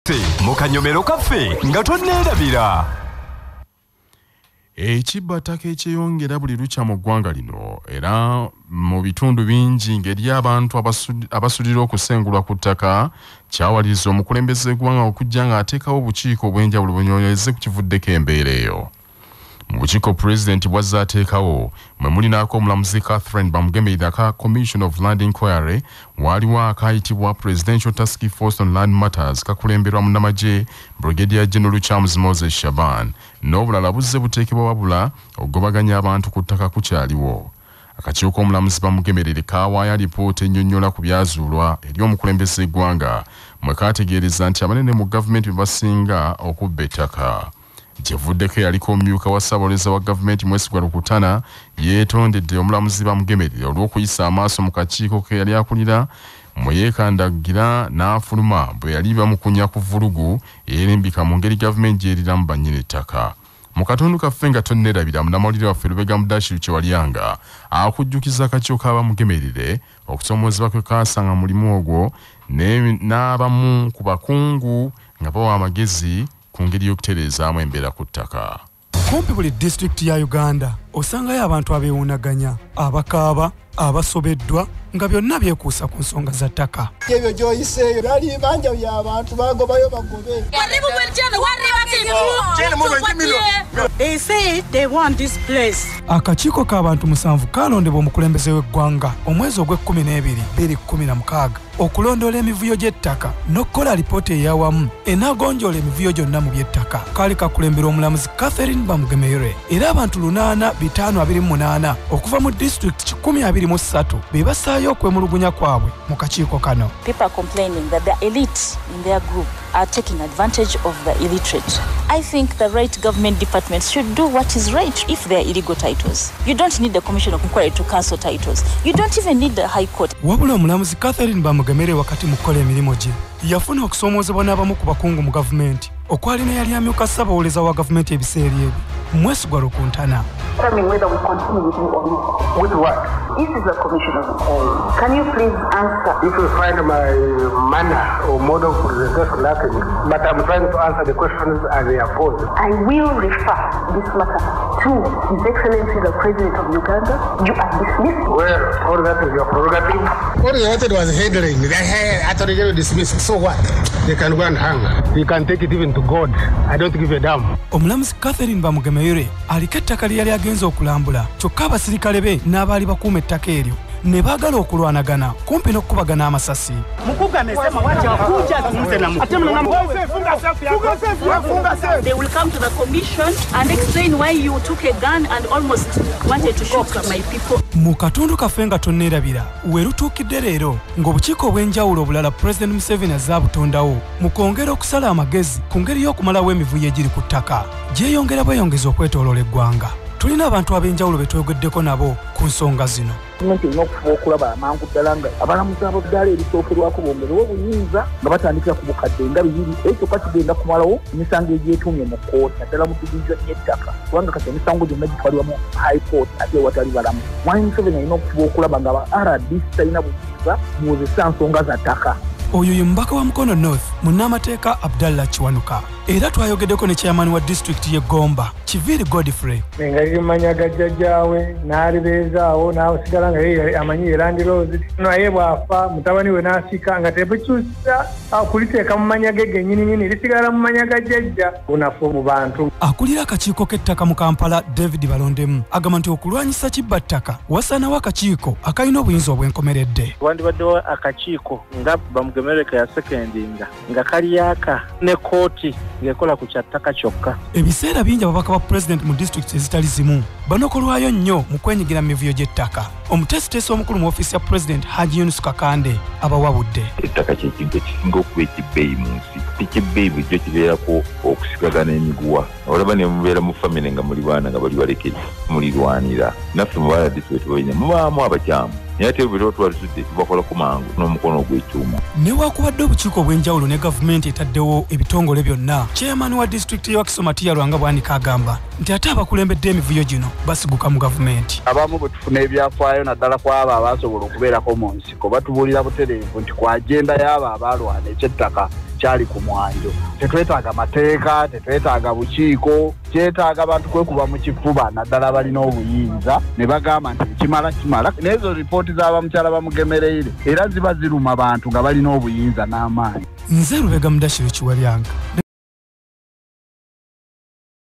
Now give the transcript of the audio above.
ffe mu kanyomero kaffe nga tonneerabira. Ekibba ttaka ekyeyongera buli lukya mu ggwanga lino era mu bitundu bingi ng'eri abantu abasulira okusengulwa ku ttaka kyawaliriza omukulembeze w'eggwanga okujja ng'ateekawo obukiiko obw'enjawulo bunyonyeze ku kivuddeko embeera eyo. Mu bukiiko pulezidenti bw'azze ateekawo mwe mulinaako omulamuzi Catherine Bamugemeire aka Commission of Land Inquiry, waaliwo akayitibwa Presidential Task Force on Land Matters kakulemberwa munnamagye Brigadier General Charles Moses Shaban, n'obulala buzze buteekebwa wabula okugobaganya abantu ku ttaka kukyaliwo. Akakiiko k'omulamuzi Bamugemeire kaawaayo alipoota ennyonnyola ku byazuulwa eri omukulembeze w'eggwanga mwe kaategeereza nti abanene mu gavumenti be basinga okubba ettaka. Jevuddeko yaliko omumyuka wa Ssaabawolereza wa gavumenti Mwesigwa Rukutana yeetondedde omulamuzi Bamugemeire olw'okuyisa amaaso mu kakiiko ke yali akulira mwe yeekandagira n'afuluma bwe yali bamukunya ku vulugu ey'erimbika mu ngeri gavumenti gy'eriramu bannyini ettaka. Mu katundu kaffe nga tonneerabira munnamawulire waffe Lubega Mudashiru Kyewalyanga akujjukiza akakiiko ka Bamugemeire okusomoozebwa kwe kaasanga mulimu ogwo n'abamu ku bakungu nga bawa amagezi ku ngeri y'okutereezaamu embeera ku ttaka. Kumpi buli disitulikiti ya Uganda osangayo abantu abeewunaganya, abakaaba, abasobeddwa nga byonna byekuusa ku nsonga za ttaka. Ebyo gy'oyiseeyo bali banja by'abantu bagobayo bagobe. They say they want this place. Akakiiko k'abantu 7 kalondebwa omukulembeze w'eggwanga omwezi ogw'E12, 2016 okulondoola emivuyo gy'ettaka n'okukola alipoota ey'awamu enaagonjoola emivuyo gyonna mu by'ettaka. Kaali kakulembera omulamuzi Catherine Bamugemeire era abantu 8,528 okuva mu disitulikiti 123 be basaayo okwemulugunya kwabwe mu kakiiko kano. People are complaining that the elite in their group are taking advantage of the illiterate. I think the right government departments should do what is right if they are illegal titles. You don't need the Commission of Inquiry to cancel titles. You don't even need the High Court. Wabula omulamuzi Catherine Bamugemeire wakati mu kukola emirimu gye yafuna okusoomoozebwa n'abamu ku bakungu mu gavumenti okwali ne yali amyuka Ssaabawolereza wa gavumenti ebiseera ebyo Mwesigwa Rukutana. Tell me whether we continue with you or not. With what? This is a commission of inquiry. Can you please answer? If you find my manner or mode of presentation lacking, but I'm trying to answer the questions as they are posed. I will refer this matter to His Excellency the President of Uganda. You are dismissed. Well, all that is your prerogative. What you wanted was headling. I thought you were dismissed. So what? They can go and hang. You can take it even to God. I don't give a damn. Omulamuzi Catherine Bamugemeire aliko ettaka lye yali agenza okulambula kyokka abasirikale be n'abaali bakuuma ettaka eryo ne baagala okulwanagana kumpi n'okukubagana amasasi. They will come to the commission and explain why you took a gun and almost wanted to shoot my people. Mu katundu kaffe nga tonneerabira we lutuukidde leero ng'obukiiko obw'enjawulo obulala President Museveni azze abutondawo mu kwongera okusala amagezi ku ngeri y'okumalawo emivuyo egiri ku ttaka gyeyongera bweyongeza okwetooloola eggwanga. Tulina abantu ab'enjawulo be tweyogeddeko nabo ku nsonga zino. Gavumenti erina okufuba okulaba amangu ddala nga abalamuzi ab'eddaala erisookerwako bongerewo obuyinza nga batandikira ku bukadde nga 2 ekyo kigenda kumalawo emisango egyetuumye mu kkooti naddala mu divisioni y'ettaka kubanga kati emisango gyonna gitwalibwa mu high court ate ewatali balamu. Mwami Museveni alina okufuba okulaba nga aba RDC talina buyinza muwozesa nsonga za ttaka. Oyo ye mubaka wa Mukono North munnamateeka Abdallah Kiwanuka era twayogeddeko ne chairman wa disitulikiti y'e Gomba Kiviri Godfrey. Nga limanya gajjajjaawe n'alibeezaawo n'asigala nga ye amanyi erandiroozi naye bw'afa mutabani we n'asika nga tebukyusa kuliteeka mu manya ge gennyini lisigala mu manya gajjajja bunafu mu bantu. Akulira akakiiko k'ettaka mu Kampala David Balondemu agamba nti okulwanyisa kibba ttaka wasaanawo akakiiko akalina obuyinza obwenkomeredde. Wandibaddewo akakiiko nga Bamugemeire ke yasekendinga nga kaliyaka ne kooti ng'ekola ku kyattaka kyokka. Ebiseera bingi ababaka ba pulezidenti mu disitulikiti ezitali zimu banokolwayo nnyo mu kwenyigira mu mivuyo gy'ettaka. Omuteesiteesi omukulu mu ofiisi ya pulezidenti Haji Yunus Kakande abawabudde. Ettaka ky'ekintu ekisinga okuba ekibbeeyi mu nsi. Ekibbeeyi bulijjo kibeerako okusigagana emiguwa. Olaba ne mubeera mu famire nga muli baana nga bali balekere mulirwanira. Naffe mu baladisi bwe tubalina mubaamu abakyamu. Naye ate bwe twalisudde tubakolako mangu n'omukono ogw'ekyuma. Newaakubadde obukiiko obw'enjawulo ne gavumenti etaddewo ebitongole byonna, chairman wa disitulikiti y'e Kisomatiya Lwanga bwanika agamba nti ate abakulembedde emivuyo gino basiguka mu gavumenti. Abamu bwe tufuna ebyafaayo naddala ku abo abaasobola okubeerako mu nsiko batubuulira butereevu nti ku agenda y'abo abaalwana ekyettaka kyali ku mwanjo. Tetwetaaga mateeka, tetwetaaga bukiiko, kyetaaga abantu kwekuba mu kifuba naddala balina obuyinza ne bagamba nti kimala n'ezo ripooti z'abamukyala bamugemereire era ziba ziruma abantu nga balina obuyinza n'amaanyi. Nze Lubega Mudashiro Kiwalyanga.